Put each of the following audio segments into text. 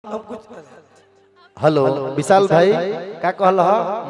अब कुछ हेलो विशाल भाई का कहल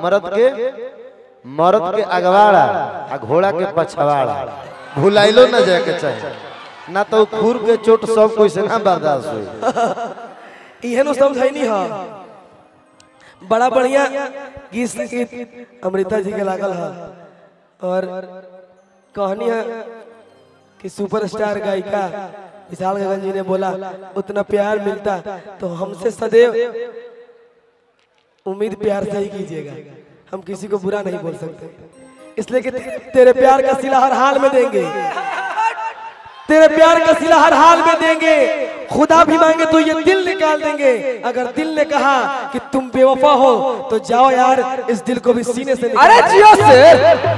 मर्द के अगवाड़ा आ घोड़ा के पछवाड़ा भुलाइलो न जाए के चाहे ना तो खुर के चोट सब कोई से ना बर्दाश्त हुई इहे नो समझैनी हां बड़ा बढ़िया गीत संगीत अमृता जी के लागल है और कहानी है कि सुपरस्टार गायिका विशाल गगन जी ने बोला उतना प्यार मिलता तो हमसे सदैव उम्मीद प्यार से ही कीजिएगा, हम किसी को बुरा नहीं बोल सकते, इसलिए कि तेरे प्यार का सिला हर हाल में देंगे, तेरे प्यार का सिला हर हाल में देंगे, खुदा भी मांगे तो ये दिल निकाल देंगे, अगर दिल ने कहा कि तुम बेवफा हो तो जाओ यार इस दिल को भी सीने से निकाल। अरे जियो से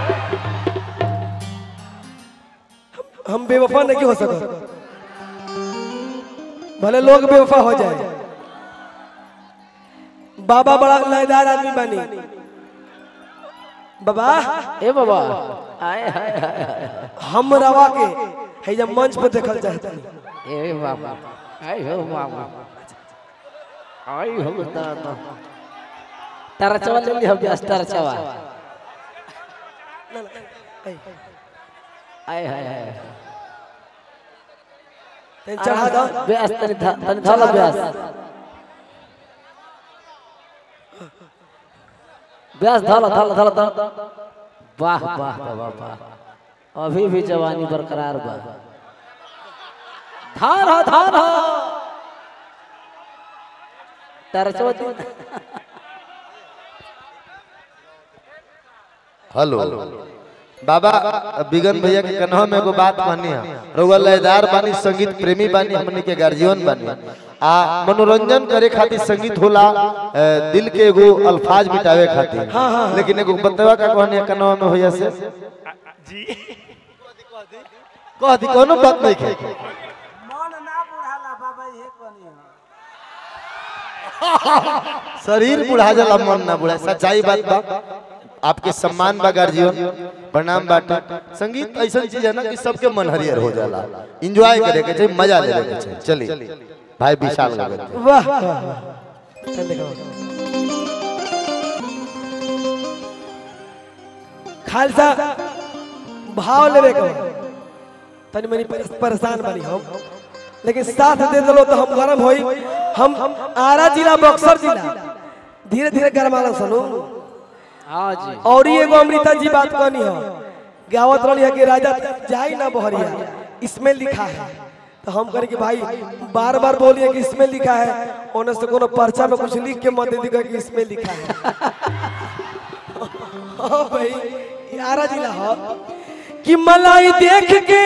हम बेवफा नहीं हो सकते, भले लोग बेवफा हो जाए। बाबा बड़ा लयदार आदमी बनी बाबा ए बाबा आए हाय हाय हम रवा के है जब मंच पर देखल चाहते ए बाबा आई हो बाबा आई हो दादा तारा चवा ले लियो ब्यास तारा चवा आए हाय हाय चढ़ा दो ब्यास तनी धला ब्यास ब्यास धला वाह वाह वाह वाह अभी भी जवानी बरकरार बा धार तारा चौथी हेलो बाबा बिगन भैया के कन्हा में एगो बात कहनी है, रउआ लयदार बानी, संगीत प्रेमी बानी, हमनी के गार्जियन बानी, आ मनोरंजन करे खातिर संगीत होला दिल के एगो अल्फाज मिटावे खातिर। लेकिन एगो बतवा का कहनी है कन्हा में भैया से जी कह दी कोनो बात नहीं है मन ना बुढ़ाला बाबा ये कहनी है शरीर बुढ़ा जाला मन ना बुढ़ा, सच्चाई बात बा। आपके सम्मान बा गार्जियन, प्रणाम बाटे। संगीत ऐसा चीज है ना कि सबके मन हरियर हो जाला, एंजॉय करे के चाहिए, मजा लेवे के चाहिए। चलिए भाई विशाल गगन वाह खालसा भाव लेवे के तनी मनी परेशान बनी हम, लेकिन साथ दे दलो तो हम गरम होई। हम आरा जिला बक्सर जिला धीरे धीरे गरमाला सुनो। हां जी और ये एगो अमृता जी बात कहनी है, गावत रही है कि राजा जाई ना बहरिया, इसमें लिखा है, तो हम करें कि भाई बार बार बोलिए कि इसमें लिखा है, ओने से कोनो पर्चा में कुछ लिख के मत दे दिया कि इसमें लिखा है। ओ भाई यारा जिला हो कि मलाई देख के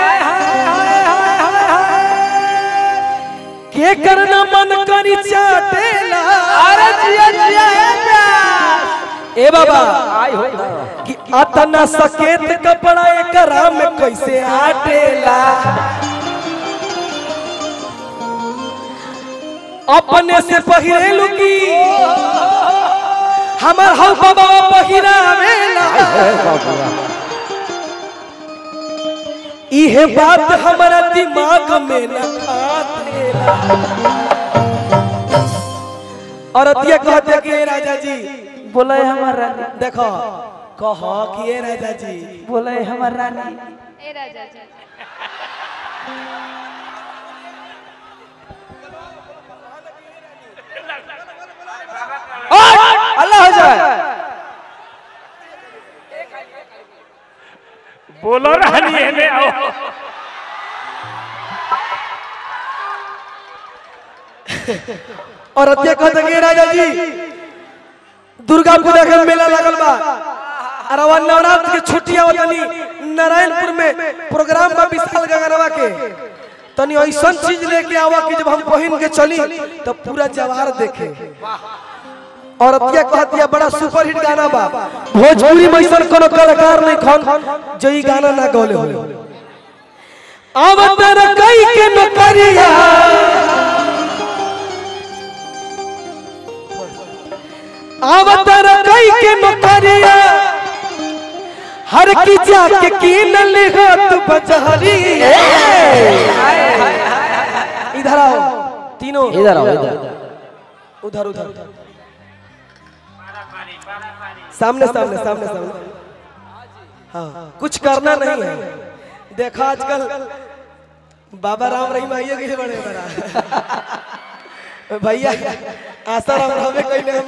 के करना मन करी चाटेला। अरे जिया जिया ए बाबा आई हो कि अतना सकेत कपड़ा एकरा में कैसे आटेला, अपने से पहिरेलू की हमर हौ बाबा पहिरावेला। इहे बात हमारा दिमाग में न आतेला। और अतिया कहते कि राजा जी बोले हमर रानी, देखो कहो कि ये राजा जी बोले हमर रानी ए राजा जी अल्लाह हो जाए बोलो रानी है ले आओ और अतिया कहते कि राजा जी दुर्गा पूजा का मेला लगल बा, अरवा नवरात्र के छुट्टियां होतनी नारायणपुर में प्रोग्राम बा विशाल गगनवा के, तनी ऐसा चीज लेके आवा कि जब हम पहन के चली तो पूरा जवार देखे। और अतिया कहतिया बड़ा सुपर हिट गाना बा, भोजपुरी में ऐसा कोनो कलाकार नहीं खन जो ई गाना ना गौले हो। आवतर कई के नौकरिया आवतर कई के नौकरिया हर की जाके कीन लिखत बजहरी। इधर आओ तीनों इधर आओ इधर उधर उधर सामने सामने सामने सामने। हाँ कुछ करना नहीं है। देखा आजकल बाबा राम रहीम आइए कैसे बड़े बड़ा भैया आशा राम राम कोई नहीं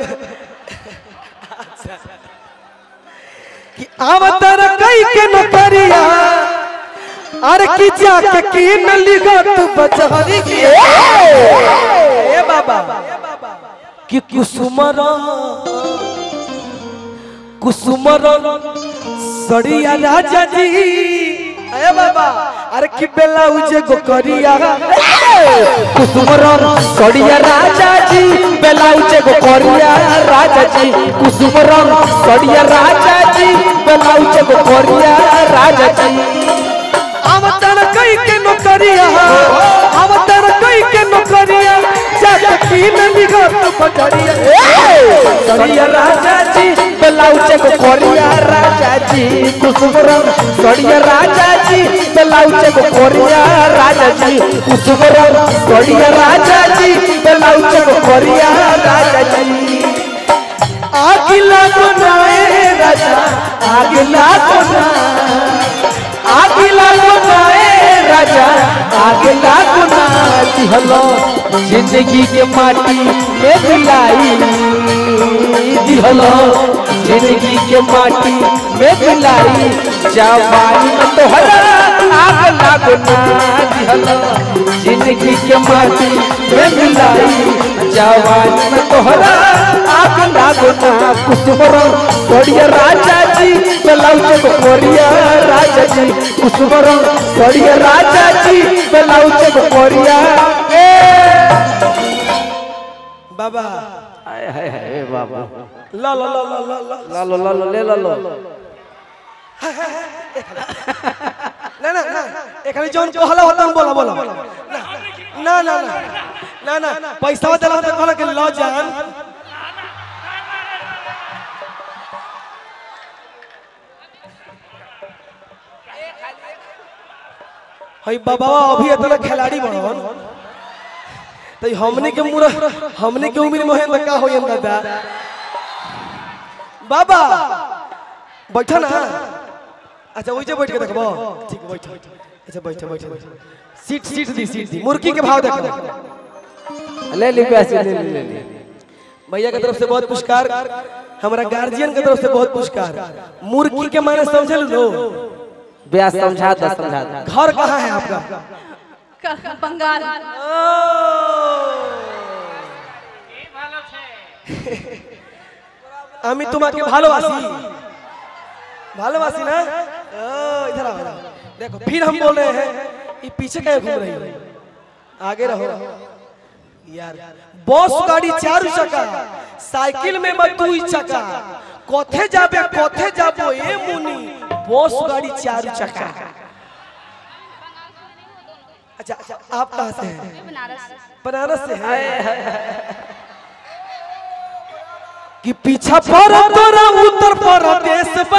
कि आवतर कई के नौकरिया अरे की जाके की न लिगत बचारी की ए बाबा कि कुसुमरा सड़िया राजा जी अरे बाबा अरे कि ब्लाउज गो करिया कुसुमरा सड़िया राजा जी ब्लाउज गो करिया राजा जी कुसुमरा सड़िया राजा जी ब्लाउज गो करिया राजा जी आवतर कई के नौकरिया जाके की न लिगत बचारिया सड़िया राजा जी ब्लाउज को कोरिया राजा जी कुसुमरा सड़िया राजा जी ब्लाउज को कोरिया राजा जी कुसुमरा सड़िया राजा जी ब्लाउज को कोरिया राजा जी आगिला बनाए राजा आगिला बनाए राजा आगिला बना दिहलो जिंदगी के माटी में मिलाई दिहलो जिंदगी के माटी में मिलाई जवानी में तोहरा आग लागना दिहलो जिंदगी के माटी में मिलाई जवानी में तोहरा आग लागना कुसुमरा सड़िया राजा जी ब्लाउज को कोरिया राजा जी कुसुमरा सड़िया राजा जी ब्लाउज को कोरिया बाबा हाय हाय हाय बाबा ला ला ला ला ला ला लो ले लो ना ना ना एकनी जोन कहला होता बोला बोला ना ना ना ना ना पैसा देला होता कहला के लो जान हई बाबा अभी इतना खिलाड़ी बनन तो हमने के उम्र में है का होयन दादा बाबा बैठा ना अच्छा वही बैठ के देखबो ठीक है बैठ अच्छा बैठ सीट दी मुर्गी के भाव देखो ले ली पैसे ले भैया की तरफ से बहुत पुरस्कार हमारा गार्जियन की तरफ से बहुत पुरस्कार मुर्गी के माने समझ लो ब्याह समझा दो घर कहाँ है आपका बंगाल আমি তোমাকে ভালোবাসি ना इधर आओ देखो फिर हम बोल रहे हैं ये पीछे क्या घूम रही है आगे रहो यार बस गाड़ी 4 चक्का साइकिल में दू चक्का कोथे जाबो ए मुनी बस गाड़ी 4 चक्का अच्छा आप कहाँ से हैं बनारस से हैं कि पीछा पर तोरा उत्तर प्रदेश बा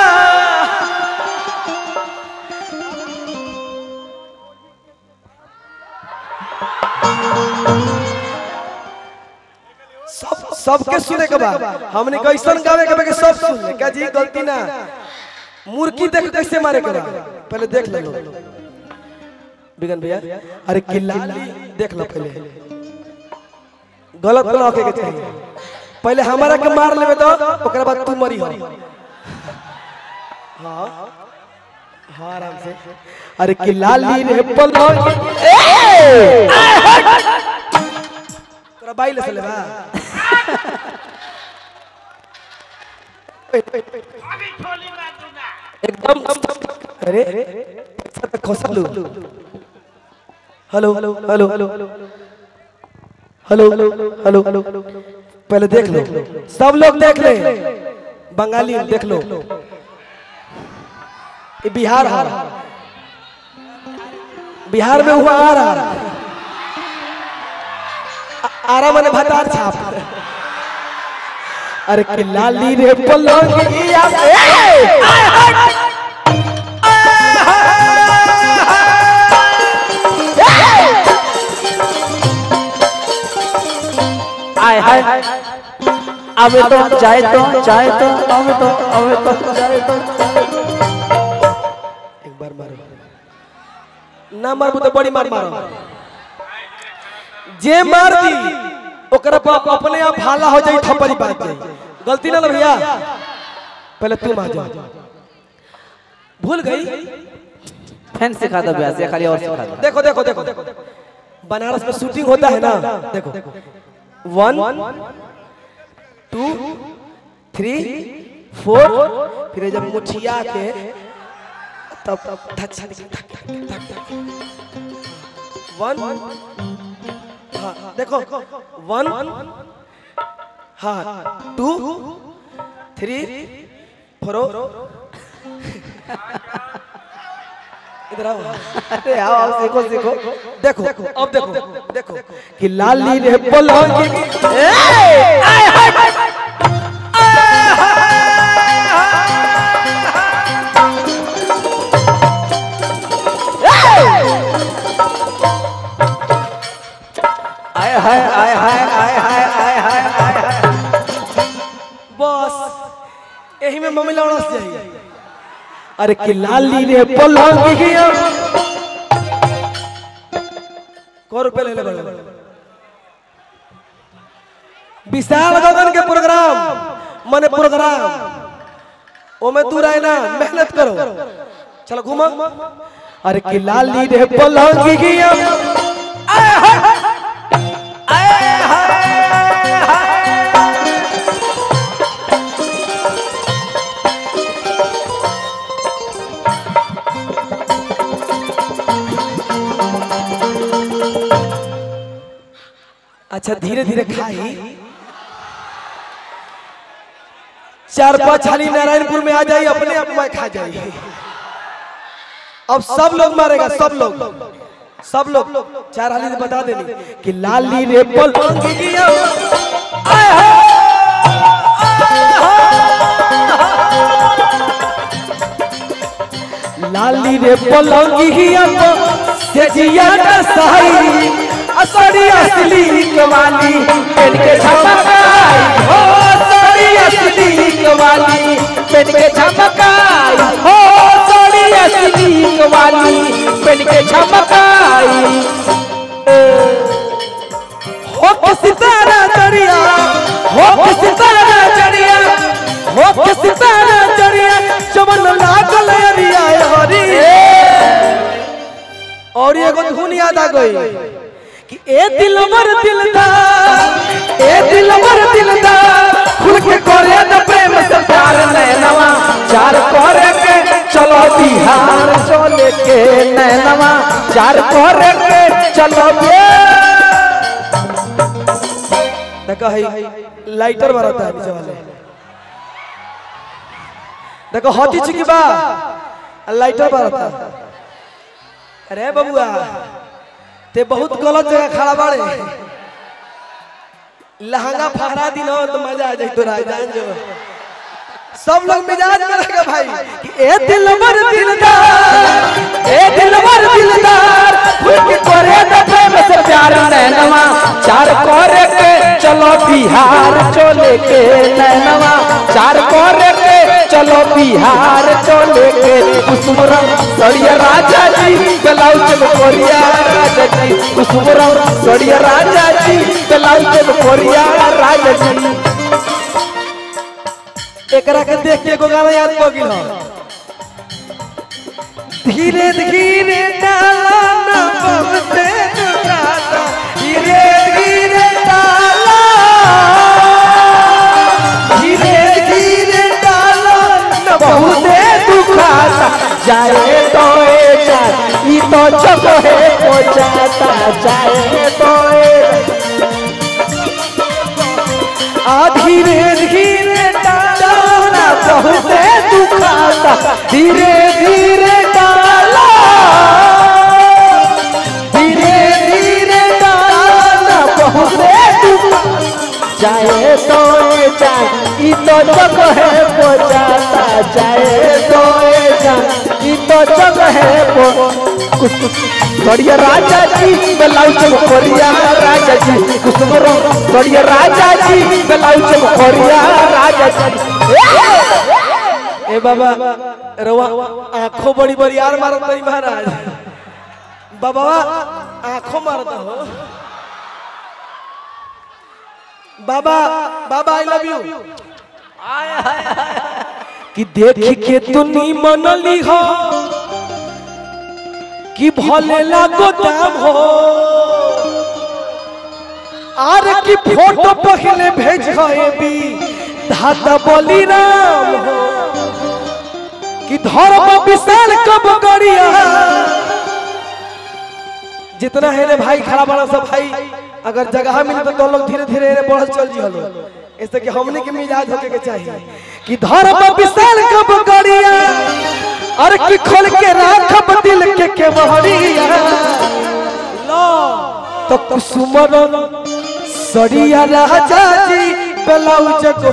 सबके सुने के बाद हमने कैसन गावे के सब सुन ले क्या जी गलती ना मुर्गी देख कैसे मारे के पहले देख लो बिगन भैया अरे किल्ला देख लो पहले गलत ना होके के चाहिए पहले हमारा के मार लेवे तो ओकरा बाद तू मरी हो हां हां आराम से अरे किल्लाली रे पलंग तोरा बाइल से लेबा एकदम अरे खोसलू हेलो पहले देख लो सब लोग देख ले बंगाली देख लो ये बिहार है बिहार में हुआ आ रहा आरा मने भतार छाप अरे कि लाली रे पलंगिया आए हाय आवे तो जाए तो जाए तो आवे तो जाए तो एक बार मारो ना मारबू तो बड़ी मार मारो जे मार दी ओकरा पर अपने आप हाला हो जाई थप्पड़ी बाज जाई गलती ना भैया पहले तू मार जा भूल गई फैन सिखा दो ब्यास या खाली और सिखा दो देखो देखो देखो बनारस में शूटिंग होता है ना देखो 1 2 3 4 फिर जब मुठिया के तब धक धक धक धक 1 हाँ देखो 1 हाँ 2 3 4 इधर आओ अरे आओ सीखो सीखो देखो अब देखो देखो कि लाली रे पलंग बस यही में मम्मी लौड़ा से जाइए अरे कि लाली रे पलंग गया को रुपए ले ले विशाल गगन के प्रोग्राम माने प्रोग्राम ओ में तू रहे ना मेहनत करो चलो घूमो अरे कि लाली रे पलंग गया अच्छा धीरे धीरे खाई 4-5 थाली नारायणपुर में आ जाइए अपने आप में खा जाइए अब सब लोग मारेगा सब लोग 4 हाली से बता देनी कि लाली रे पलंग गया लाली रे पलंग गया से जिया का सहाई असली असली कवाली पेट के झमकाई हो असली असली कवाली पेट के झमकाई हो असली असली कवाली पेट के झमकाई हो सितारा चढ़िया हो सितारा चढ़िया हो सितारा चढ़िया चमन लागल अरिया हरी और एगो धुन याद आ गई कि ए दिलवर दिलदार खुल के करे न प्रेम से प्यार नैनवा चार करे के चलो बिहार चले के नैनवा चार करे के चलो देखो है लाइटर मारता है नीचे वाले देखो हाथी चिकी बा लाइटर मारता अरे बबुआ ते बहुत गलत जगह खड़ा बाड़े लहंगा फहरा दिन हो तो मजा आ जाए तोरा जान जो सब लोग मिजाज में रहेगा भाई कि ए दिलवर दिलदार खुल के करे न प्रेम से प्यार नैनवा चार करे के चलो बिहार चले के नैनवा चार करे के चलो बिहार चले के कुसुमरम सड़िया राजा जी ब्लाउज में कोरिया राजा जी कुसुमरम सड़िया राजा जी ब्लाउज में कोरिया राजा जी एकरा के देख के एगो गाना याद पड़ गेल धीरे धीरे डाला ना बहुते दुखाता धीरे धीरे डाला ना बहुते दुखाता जाए तो ई तो चुप है हो जाता जाए तो धीरे धीरे डाला ना बहुते दुखाता धीरे धीरे डाला ना बहुते दुखाता जाए तो ई तो जग है हो जाता जाए तो ई तो जग है बढ़िया राजा जी ब्लाउज कोरिया राजा जी कुसुम रंग बढ़िया राजा जी ब्लाउज कोरिया राजा जी। ए बाबा रवा आंखों बड़ी बड़ी यार मारत नहीं महाराज बाबा आंखों मारता हो बाबा बाबा आई लव यू कि देख के तुनी मनली हो कि भले लागो दाम हो आर की फोटो पहले भेज भी धाता बोली राम हो कि धर्म विशाल कब गरिया जितना है रे भाई खड़ा बड़ा सब भाई अगर जगह मिले तो लोग धीरे धीरे बढ़ चल जी हलो ऐसे कि हमने के मिजाज होके के चाहिए कि धर्म विशाल कब गरिया अरे की खोल के राखब दिल के बहरिया लो तो कुसुमरन सड़िया राजा जी ब्लाउज को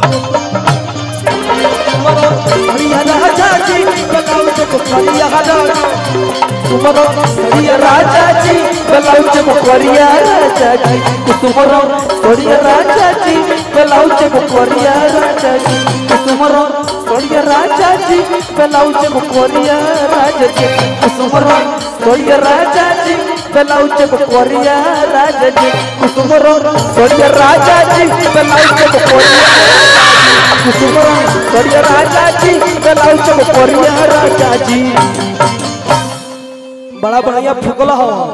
सड़िया राजा जी ब्लाउज को सड़िया राजा सड़िया राजा जी ब्लाउज कोरिया राजा जी कुसुमरन सड़िया राजा जी ब्लाउज कोरिया राजा जी कुसुमरन सड़िया राजा जी ब्लाउज कोरिया राजा जी कुसुमरन सड़िया राजा जी ब्लाउज कोरिया राजा जी कुसुमरन सड़िया राजा जी ब्लाउज कोरिया कुसुमरन सड़िया राजा जी ब्लाउज कोरिया राजा जी बड़ा बढ़िया फुकला हो।